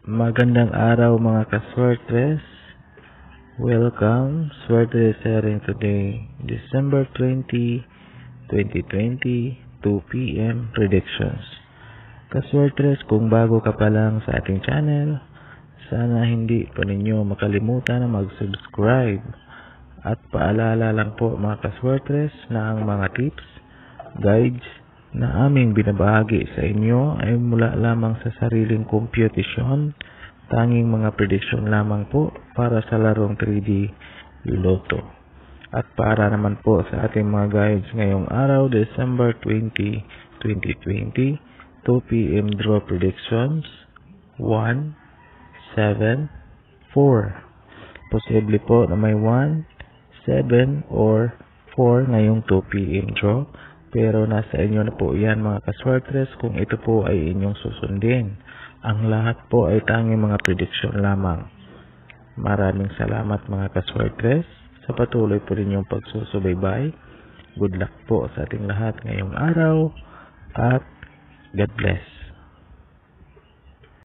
Magandang araw mga kaswertres. Welcome. Swerte sharing today, December 20, 2020, 2 p.m. predictions. Kaswertres, kung bago ka pa lang sa ating channel, sana hindi pa ninyo makalimutan na mag-subscribe. At paalala lang po mga kaswertres na ang mga tips, guides na aming binabahagi sa inyo ay mula lamang sa sariling computation, tanging mga prediction lamang po para sa larong 3D Lotto. At para naman po sa ating mga guides ngayong araw, December 20, 2020, 2 p.m. draw predictions, 1, 7, 4. Posible po na may 1, 7, or 4 ngayong 2 p.m. draw. Pero nasa inyo na po yan mga kaswertres kung ito po ay inyong susundin. Ang lahat po ay tanging mga prediction lamang. Maraming salamat mga kaswertres sa patuloy po ninyong pagsusubaybay. Good luck po sa ating lahat ngayong araw at God bless.